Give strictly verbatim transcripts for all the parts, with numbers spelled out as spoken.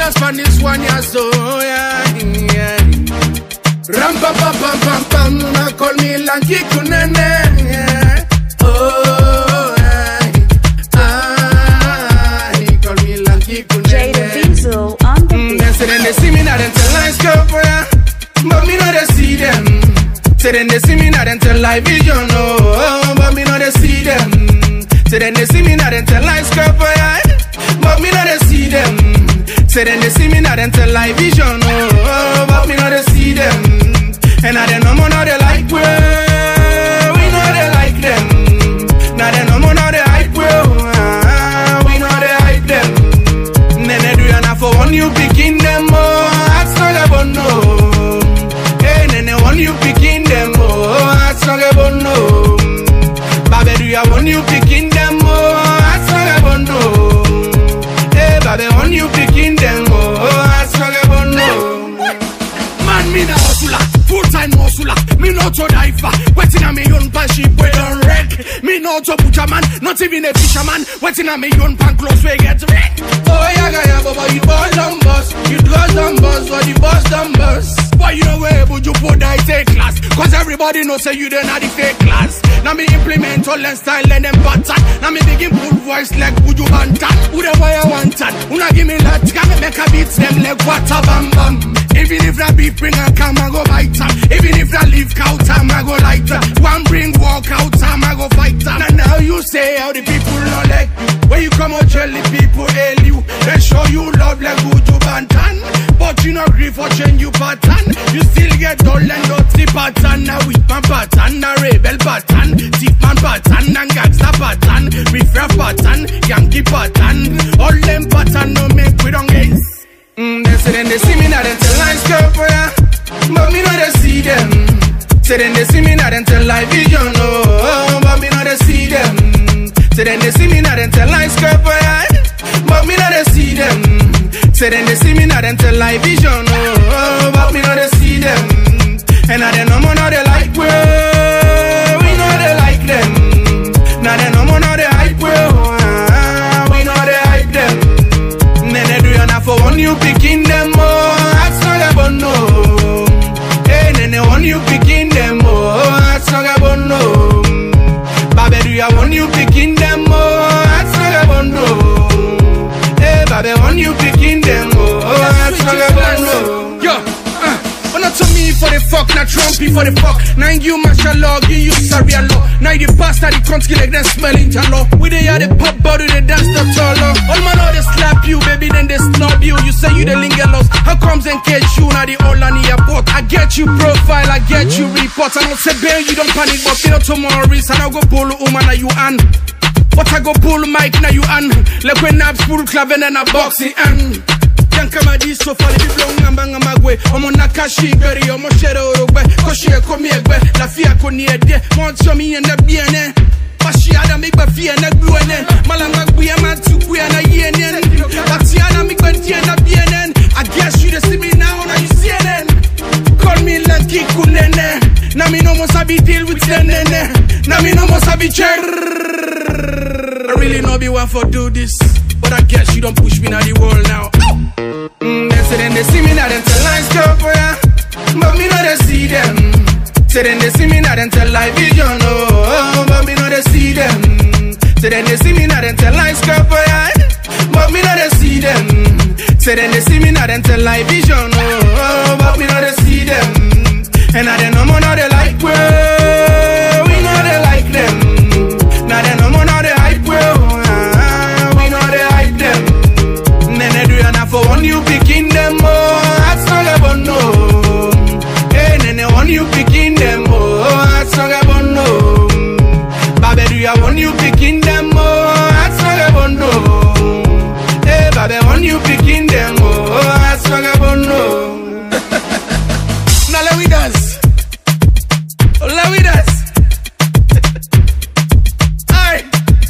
dollars for this one, yeah, so yeah, yeah. Ram pa pa pam pam pam, una call me Lanky Kunene, yeah. Oh, yeah. Ah, he call me Lanky Kunene. Jada Diesel on the beat. They say then they see me now, then tell I scope, yeah. But me know they see them. Say then they see me now, then tell I vision, oh. But me know they see them. Say then they see me now, then tell I scope, yeah. But me know they see them. Say then they see me now, then tell I vision, oh. But me know they see them. And now they no more, now they like we. We know they like them. Now they no more, now they hype we. We know they hype them. Then they do enough for one you picking them, oh. That's not about no. Hey, then they want you picking them, oh. That's not about no. Baby, do you want you picking them, oh. That's not about no. Hey, baby, want you picking them, oh. That's not about no. Man, me now hustler. Full-time hustler, me not to diver. Waiting on me own pan ship we don't wreck. Me not to butcher man, not even a fisherman. Waiting on me own pan close we get wrecked. Oh yeah, yeah, yeah, but you boss them boss. You boss them boss, but you boss them boss. Why you know where would you put that take class? Cause everybody knows say you don't have the fake class. Now me implement all and style and them pattern. Now me begin pull voice like would you want that? Who the boy I want that? Una give me that, can me make a beat them like water bam bam. Even if that beat bring a come and go bite her. Even if that leave cow time I go like that. One bring walk out time I go fight her. And now you say how the people not like you. When you come out tell the people hail you. They show you love like good you bantan. But you not agree for change you pattern. You still get dull and dirty pattern. Now whip man pattern, a rebel pattern. Thief man pattern and gangster pattern. Riff-raff pattern, Yankee pattern. All them pattern no make we don't gaze. Mm, they say then they see me now then tell I scope, yeah. But me know they see them. Say then they see me now then tell I vision, oh. But me know they see them. Say then they see me now then tell I scope, yeah. But me know they see them. Say then they see me now then tell I vision, oh. But me know they see them. And now they no more now they like we. We know they like them. Now they no more now they hype we. We know they hype them. Then they do enough for one you picking them, oh. That's not about no. Hey, then they want you picking them, oh. That's not about no. Baby, do you want you picking them, oh. That's not about no. Hey, baby, want you picking them, oh. That's not about no. Yo, uh, but not to me for the fuck, not Trumpy for the fuck. Now you martial law, give you sorry law. Now the pasta, the country like them smelling jalo. We they are the pop bottle, they dance the taller. All man know they slap you, baby, then they snub you. You say you the lingelos. How comes and catch you now the all on the airport? I get you profile, I get you report. I don't say bail, you don't panic, but feel tomorrow risk. And I go pull woman, now you an. But I go pull mic, now you an. Like when Nabs pull club and then a boxing and. Kama di so fali bi blong ngamba ngamba gwe omo nakashi gari omo shere orogbe koshi e komi egbe la fia ko ni ede mo tso mi ene biene pashi ada mi gba fie na gbuene malanga gbuye ma tuku ya na yenen pati ada mi gba die na bienen I guess you dey see me now na you see it. Call me Lanky Kunene. Na me no mo sabi deal with the nene. Na me no mo sabi cher. I really know be one for do this, but I guess you don't push me now the world now. Mm, they say then they see me now then tell I scope, yeah. But me know they see them. Say then they see me now then tell I vision, oh. But me know they see them. Say then they see me now then tell I scope, yeah. But me know they see them. Say then they see me now then tell I vision, oh. But me know they see them. And now they no more now they like we. We know they like them. Now they no more now they hype we. We know they hype them. Then they do enough for one you picking them, oh. That's not about no. Hey, then they want you picking them, oh. That's not about no. Baby, do you want you picking them, oh. That's not about no. Hey, baby, want you picking them, oh. That's not about no. Now let me dance. Let me dance. Alright.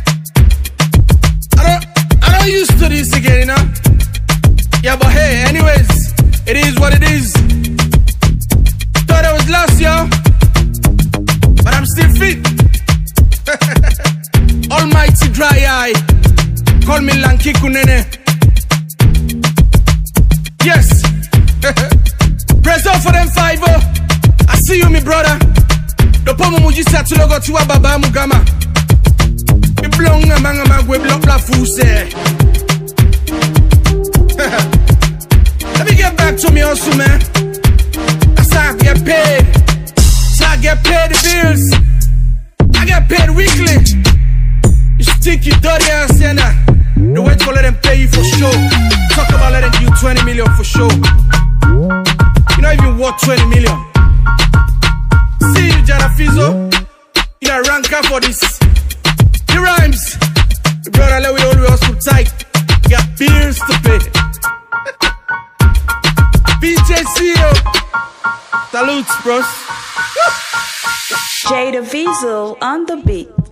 I don't, I don't used to this again, you know. Yeah, but hey, anyways, it is what it is. Thought I was lost, yo, but I'm still fit. Almighty dry eye, call me Lanky Kunene. Yes. Press up for them five oh. I see you, me brother. The pomo mujisa to logo to a baba mugama. Me blong a manga magwe block la fuse. Let me get back to me also, man. That's how I get paid. That's how I get paid the bills. I get paid weekly. You stinky dirty ass, yeah, nah. The way to let them pay you for show. Talk about letting you twenty million for show. You're not even worth twenty million. See you, Jarafizo. You're a ranker for this. The rhymes. The brother, let we always hustle tight. You got bills to pay. B J C O. Salutes, bros. Jada Visual on the beat.